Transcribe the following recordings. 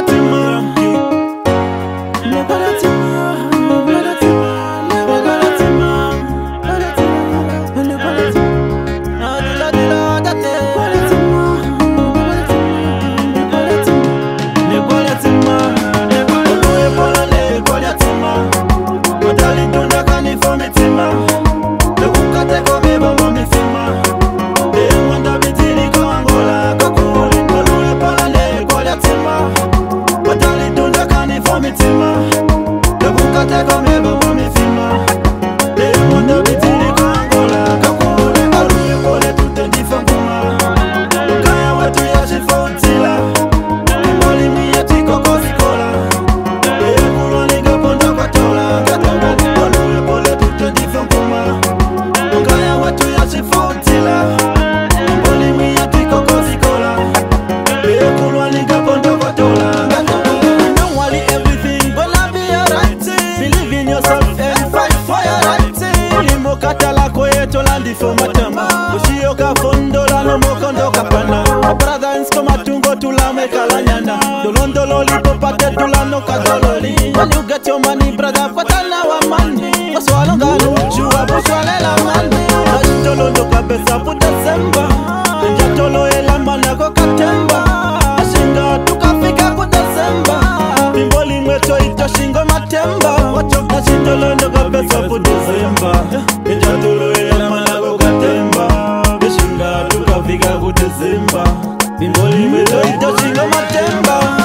When you get your money, brother, what I know a money. What's all I'm gonna do? I push all the money. I don't know the best of December. And you don't know the man I go Katemba. I sing out to Kafika for December. Pimboli meto ito shingo matemba. What you got in the land of the best of December. And you don't know the man I go Katemba. The shinga to Kafika for December. Pimboli meto ito shingo matemba.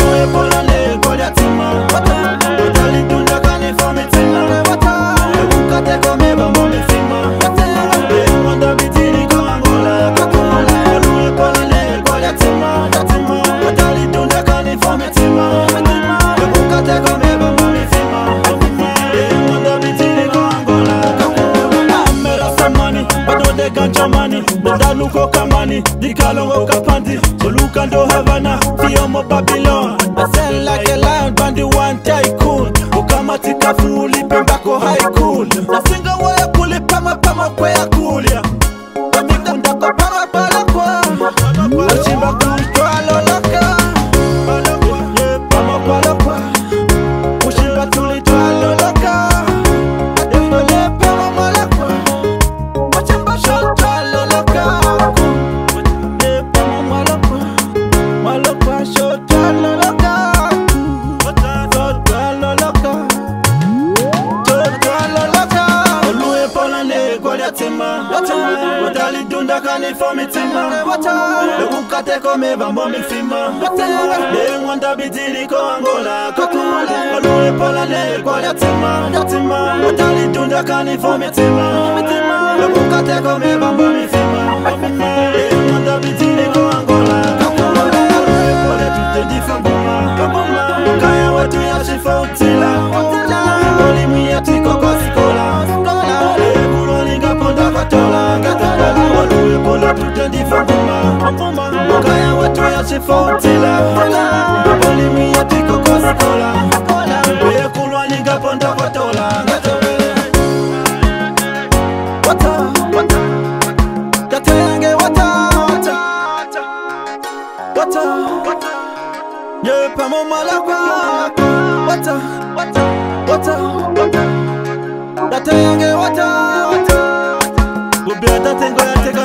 Lya tsima, utali tunda kani fami tsima. Ukate kome Vambo mifima. Wanda bitini kwa Angola, kakula. Olue pala Lya tsima, utali tunda kani fami tsima. Ukate kome Vambo mifima. Wanda bitini kwa Angola, kakula. Amera samani, bado de gancha mani. Daluko kamani, dikalongo kapandi. Soluka ndo Havana, Fiomo Babylon. I sell like a lion, bandy one tycoon. Ukamatika fuli, pembako high cool. Na singa waya kuli, pama kwe ya kulia. Wamikunda kwa pama pala kwa. Wachimba kutwa loloka. Pama pala kwa. Ushimba tulitwa loloka. Adefole pama pala kwa. Wachimba shotwa loloka. Pama pala kwa. Malokwa shotwa loloka. Utali tunda kani fami tsima. Ukate kome Vambo mifima. Wanda bitini kwa Angola, kakula. Olue pala Lya tsima. Utali tunda kani fami tsima. Ukate kome Vambo mifima. Wanda bitini kwa Angola, kakula. Olue pole tute difambuma. Kaya watu ya shifa utila. Oli miya tiko kwa sikola. Olue pole tute difambuma. Kaya watu ya shifa utila. Oli miya tiko kwa sikola. Weye kulwa ninga ponda kwa tola. Wata Kateyange wata Ye pamo malakwa. Wata Kateyange wata Ubeta tengo ya teka